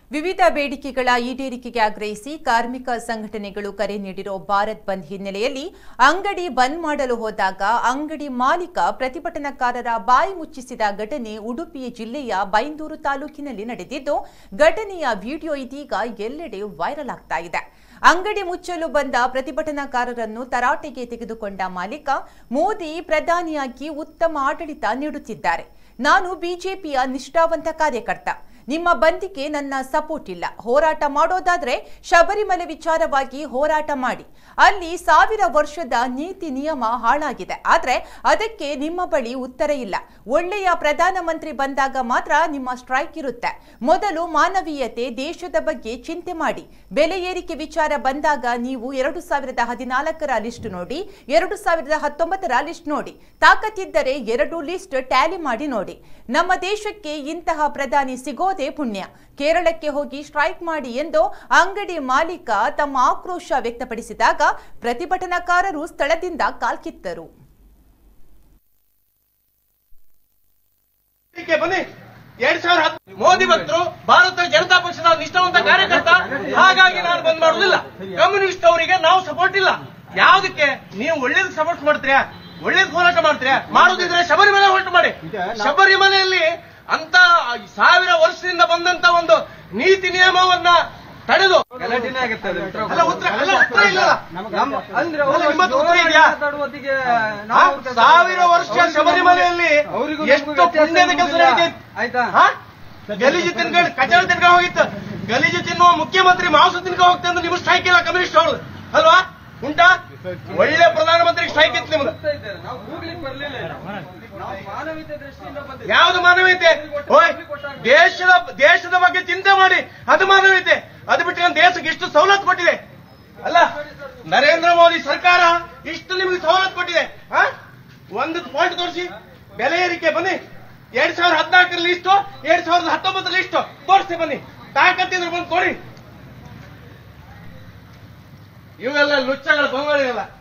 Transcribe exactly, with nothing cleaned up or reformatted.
ವಿವಿಧ ಬೇಡಿಕೆಗಳ ಈಡೇರಿಕೆಗೆ ಆಗ್ರಹಿಸಿ ಕಾರ್ಮಿಕ ಸಂಘಟನೆಗಳು ಕರೆ ನೀಡಿರೋ ಭಾರತ್ ಬಂದ್ ಹಿನ್ನೆಲೆಯಲ್ಲಿ ಅಂಗಡಿ ಬಂದ್ ಮಾಡಲು ಹೋದಾಗ ಅಂಗಡಿ ಮಾಲೀಕ ಪ್ರತಿಭಟನಾಕಾರರ ಬಾಯಿ ಮುಚ್ಚಿಸಿದ ಘಟನೆ ಉಡುಪಿ ಜಿಲ್ಲೆಯ ಬೈಂದೂರು ತಾಲೂಕಿನಲ್ಲಿ ನಡೆದಿದ್ದು, ಘಟನೆಯ ವಿಡಿಯೋ ಇದೀಗ ಎಲ್ಲೆಡೆ ವೈರಲ್ ಆಗ್ತಾ ಇದೆ. ಅಂಗಡಿ ಮುಚ್ಚಲು ಬಂದ ಪ್ರತಿಭಟನಾಕಾರರನ್ನು ತರಾಟೆಗೆ ತೆಗೆದುಕೊಂಡ ಮಾಲೀಕ, ಮೋದಿ ಪ್ರಧಾನಿಯಾಗಿ ಉತ್ತಮ ಆಡಳಿತ ನೀಡುತ್ತಿದ್ದಾರೆ, ನಾನು ಬಿಜೆಪಿಯ ನಿಷ್ಠಾವಂತ ಕಾರ್ಯಕರ್ತ, ನಿಮ್ಮ ಬಂದಿಗೆ ನನ್ನ ಸಪೋರ್ಟ್ ಇಲ್ಲ, ಹೋರಾಟ ಮಾಡೋದಾದ್ರೆ ಶಬರಿಮಲೆ ವಿಚಾರವಾಗಿ ಹೋರಾಟ ಮಾಡಿ, ಅಲ್ಲಿ ಸಾವಿರ ವರ್ಷದ ನೀತಿ ನಿಯಮ ಹಾಳಾಗಿದೆ, ಆದ್ರೆ ಅದಕ್ಕೆ ನಿಮ್ಮ ಬಳಿ ಉತ್ತರ ಇಲ್ಲ, ಒಳ್ಳೆಯ ಪ್ರಧಾನಮಂತ್ರಿ ಬಂದಾಗ ಮಾತ್ರ ನಿಮ್ಮ ಸ್ಟ್ರೈಕ್ ಇರುತ್ತೆ, ಮೊದಲು ಮಾನವೀಯತೆ ದೇಶದ ಬಗ್ಗೆ ಚಿಂತೆ ಮಾಡಿ, ಬೆಲೆ ಏರಿಕೆ ವಿಚಾರ ಬಂದಾಗ ನೀವು ಎರಡು ಸಾವಿರದ ಹದಿನಾಲ್ಕರ ಲಿಸ್ಟ್ ನೋಡಿ, ಎರಡು ಸಾವಿರದ ಹತ್ತೊಂಬತ್ತರ ಲಿಸ್ಟ್ ನೋಡಿ, ತಾಕತ್ತಿದ್ದರೆ ಎರಡು ಲಿಸ್ಟ್ ಟ್ಯಾಲಿ ಮಾಡಿ ನೋಡಿ, ನಮ್ಮ ದೇಶಕ್ಕೆ ಇಂತಹ ಪ್ರಧಾನಿ ಸಿಗೋದೇ ಪುಣ್ಯ, ಕೇರಳಕ್ಕೆ ಹೋಗಿ ಸ್ಟ್ರೈಕ್ ಮಾಡಿ ಎಂದು ಅಂಗಡಿ ಮಾಲೀಕ ತಮ್ಮ ಆಕ್ರೋಶ ವ್ಯಕ್ತಪಡಿಸಿದಾಗ ಪ್ರತಿಭಟನಾಕಾರರು ಸ್ಥಳದಿಂದ ಕಾಲ್ಕಿತ್ತರು. ಮೋದಿ ಭಕ್ತರು, ಭಾರತ ಜನತಾ ಪಕ್ಷದ ನಿಷ್ಠಾವಂತ ಕಾರ್ಯಕರ್ತ, ಹಾಗಾಗಿ ನಾನು ಬಂದ್ ಮಾಡುವುದಿಲ್ಲ. ಕಮ್ಯುನಿಸ್ಟ್ ಅವರಿಗೆ ನಾವು ಸಪೋರ್ಟ್ ಇಲ್ಲ. ಯಾವುದಕ್ಕೆ ನೀವು ಒಳ್ಳೇದಕ್ಕೆ ಸಪೋರ್ಟ್ ಮಾಡ್ತೀರಾ, ಒಳ್ಳೇದ್ ಹೋರಾಟ ಮಾಡ್ತೀರಾ, ಮಾಡುದಿದ್ರೆ ಶಬರಿಮಲೆ ಹೋರಾಟ ಮಾಡಿ. ಶಬರಿಮಲೆಯಲ್ಲಿ ಅಂತ ಸಾವಿರ ವರ್ಷದಿಂದ ಬಂದಂತ ಒಂದು ನೀತಿ ನಿಯಮವನ್ನ ತಡೆದು ಸಾವಿರ ವರ್ಷ ಶಬರಿಮಲೆಯಲ್ಲಿ ಎಷ್ಟು ಪುಣ್ಯದ ಕೆಲಸ ನಡೀತೈತೆ. ಗಲೀಜು ತಿನ್ಕೊಂಡು ಕಚಡ ತಿನ್ಕೊಂಡು ಹೋಗಿತ್ತು, ಗಲೀಜು ತಿನ್ನುವ ಮುಖ್ಯಮಂತ್ರಿ ಮಾಂಸ ತಿನ್ಕೊಂಡು ಹೋಗ್ತಾ ಅಂದ್ರೆ ನಿಮ್ಗೆ ಸ್ಟ್ರೈಕ್ ಇಲ್ಲ ಕಮ್ಯುನಿಸ್ಟ್ ಅವರು ಅಲ್ವಾ? ಉಂಟಾ? ಒಳ್ಳೆ ಪ್ರಧಾನಮಂತ್ರಿ ಸ್ಟ್ರೈಕ್ ಇತ್ತು ನಿಮ್ದು. ಯಾವುದು ಮಾನವೀಯತೆ? ದೇಶದ ದೇಶದ ಬಗ್ಗೆ ಚಿಂತೆ ಮಾಡಿ, ಅದು ಮಾನವೀಯತೆ. ಅದು ಬಿಟ್ಟು ನಮ್ಮ ದೇಶಕ್ಕೆ ಇಷ್ಟು ಸವಲತ್ತು ಕೊಟ್ಟಿದೆ ಅಲ್ಲ, ನರೇಂದ್ರ ಮೋದಿ ಸರ್ಕಾರ ಇಷ್ಟು ನಿಮಗೆ ಸವಲತ್ತು ಕೊಟ್ಟಿದೆ. ಒಂದು ಪಾಯಿಂಟ್ ತೋರಿಸಿ, ಬೆಲೆ ಏರಿಕೆ ಬನ್ನಿ, ಎರಡ್ ಸಾವಿರದ ಹದಿನಾಲ್ಕರ ಲಿಸ್ಟು, ಎರಡ್ ಸಾವಿರದ ಹತ್ತೊಂಬತ್ತರ ಲಿಸ್ಟು ತೋರಿಸಿ ಬನ್ನಿ, ತಾಕತ್ತಿದ್ರು ಬಂದು ಕೊಡಿ. ಇವೆಲ್ಲ ಲುಚ್ಚಗಳ ಬಂಗಾಳಿಗಲ್ಲ.